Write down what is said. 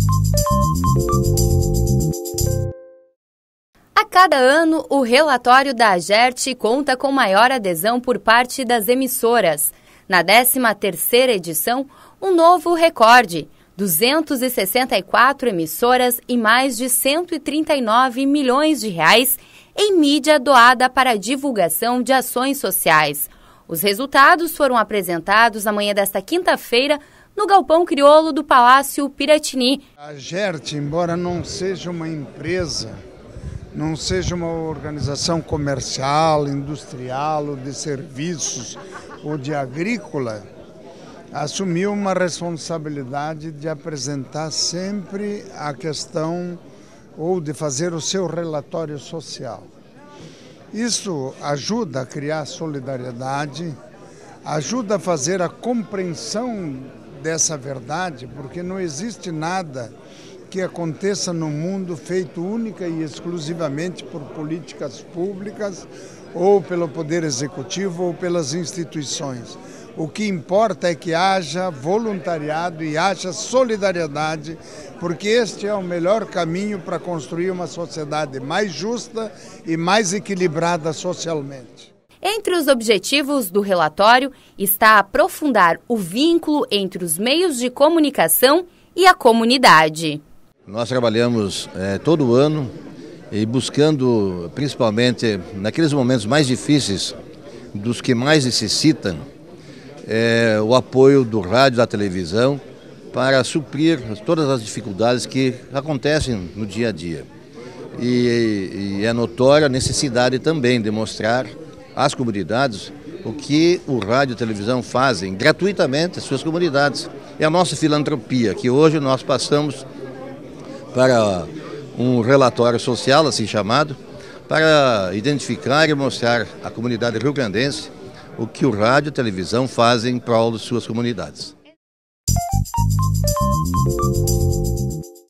A cada ano, o relatório da AGERT conta com maior adesão por parte das emissoras. Na 13ª edição, um novo recorde: 264 emissoras e mais de 139 milhões de reais em mídia doada para a divulgação de ações sociais. Os resultados foram apresentados amanhã desta quinta-feira no Galpão Crioulo do Palácio Piratini. A AGERT, embora não seja uma empresa, não seja uma organização comercial, industrial, ou de serviços, ou de agrícola, assumiu uma responsabilidade de apresentar sempre a questão ou de fazer o seu relatório social. Isso ajuda a criar solidariedade, ajuda a fazer a compreensão dessa verdade, porque não existe nada que aconteça no mundo feito única e exclusivamente por políticas públicas ou pelo Poder Executivo ou pelas instituições. O que importa é que haja voluntariado e haja solidariedade, porque este é o melhor caminho para construir uma sociedade mais justa e mais equilibrada socialmente. Entre os objetivos do relatório está aprofundar o vínculo entre os meios de comunicação e a comunidade. Nós trabalhamos todo ano e buscando, principalmente naqueles momentos mais difíceis, dos que mais necessitam, o apoio do rádio e da televisão para suprir todas as dificuldades que acontecem no dia a dia. E é notória a necessidade também de mostrar às comunidades o que o rádio e a televisão fazem gratuitamente às suas comunidades. É a nossa filantropia, que hoje nós passamos para um relatório social, assim chamado, para identificar e mostrar à comunidade rio-grandense o que o rádio e a televisão fazem em prol de suas comunidades.